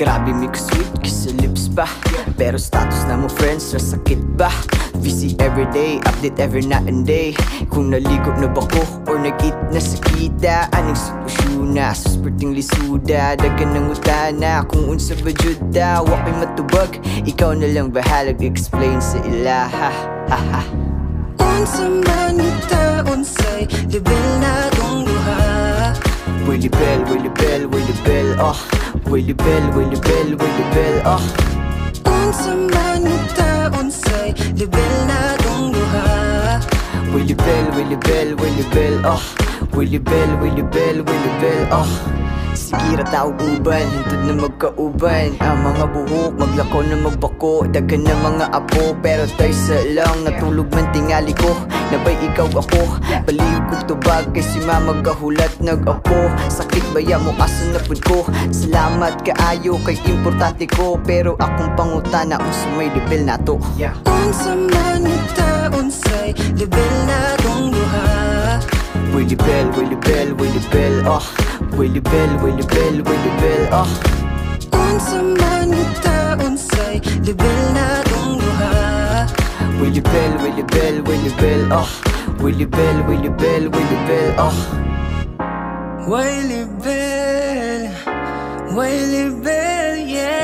Grabe mix sweet kiss sa lips pa. Pero status na mo friends na sakit ba? Busy everyday, update every night and day. Kung naligo na ba ko or nag-eat na sa kita, anong sitwasyon na susperting lisuda. Dagan ng utana kung unsa ba juda. Wakay matubag, ikaw na lang bahalag explain sa ila. Ha ha ha. Unsa man ita unsay level na tong duha. Willy Bell, Willy Bell, Willy Bell, oh. Willy Bell, Willy Bell, Willy Bell, oh. Unsa man ita unsay level na tong duha. Willy Bell, Willy Bell, Willy Bell, oh. Willy Bell, Willy Bell, Willy Bell, oh. Sige ra tao uban, hintod na magkauban. Ang mga buhok, maglako na magbako. Dagan na mga apo, pero tayo sa lang. Natulog man tingali ko, nabay ikaw ako. Baliw kong tubag, kay si mama gahulat nag-apo. Sakit baya mo aso na pud ko. Salamat kaayo kay importante ko. Pero akong pangutana, unsa may level na to. Unsa man ita unsay level na tong duha. Willy Bell, Willy Bell, Willy Bell, oh. Willy Bell, Willy Bell, Willy Bell, oh. Unsa man ita unsay level na tong duha. Willy Bell, Willy Bell, Willy Bell, oh. Willy Bell, Willy Bell, Willy Bell, oh. Willy Bell, Willy Bell,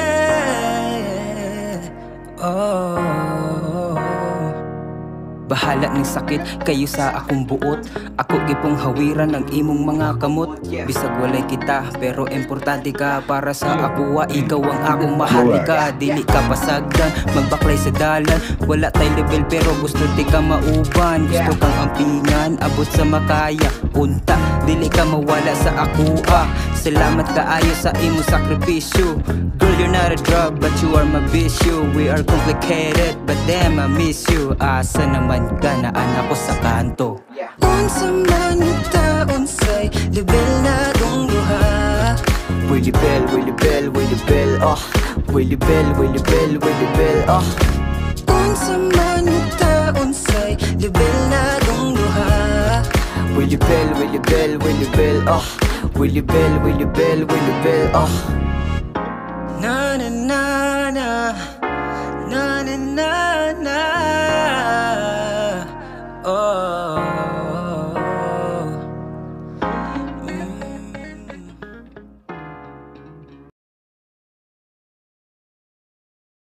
yeah. Oh. Bahala ng sakit kayo sa akong buot. Ako gipong hawiran ng imong mga kamot. Bisag walay kita pero importante ka para sa ako. Ikaw ang akong mahalika. Dili ka pasagdan, magbaklay sa dalan. Wala tay level pero gusto di ka mauban. Gusto kang ampingan, abot sa makaya. Unta, dili ka mawala sa ako. Salamat kaayo sa imong sakripisyo. Girl, you're not a drug but you are my issue. We are complicated but damn I miss you. Asa naman ka na anak ko sa kanto. Unsa man ita unsay level na tong duha. Willy Bell, Willy Bell, Willy Bell, oh. Willy Bell, Willy Bell, Willy Bell, oh. Unsa man ita unsay level na tong duha. Willy Bell, Willy Bell, Willy Bell, oh. Willy Bell, Willy Bell, Willy Bell, oh. Na na na na, na na na na. Oh.